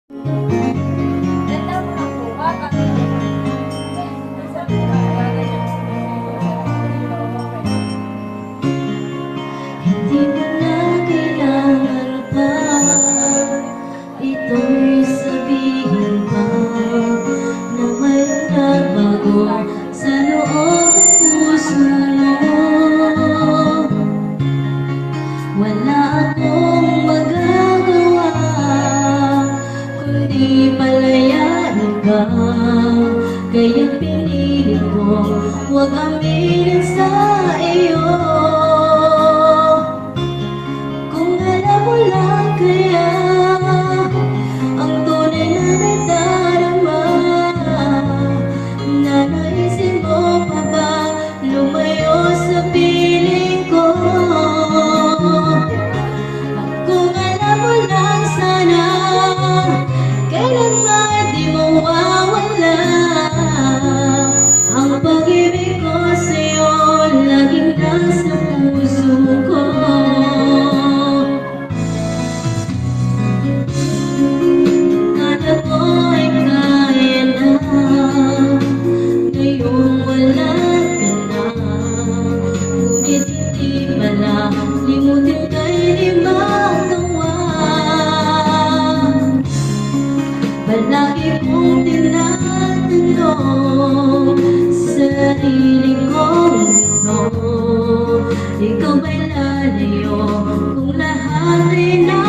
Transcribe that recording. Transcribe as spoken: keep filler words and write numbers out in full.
Hindi mo na kailangan pa ito'y sabihin pa na may nagbago sa loob ng puso mo. Wala akong magagawa kundi palayain ka, kaya pinilit ko huwag aminin sa iyo. Kung alam mo lang kaya ang tunay na nadarama, na naisip mo pa ba lumayo sa piling ko? At kung alam mo lang sana kailan ba di mawawala ang pag-ibig ko sa'yo, laging nasa puso ko. Kala ko ay kaya na ngayong wala ka na, ngunit hindi pala, limutin kay di magawa. Palagi kong tinatanong sarili kong ito, ikaw ba'y lalayo kung lahat ay na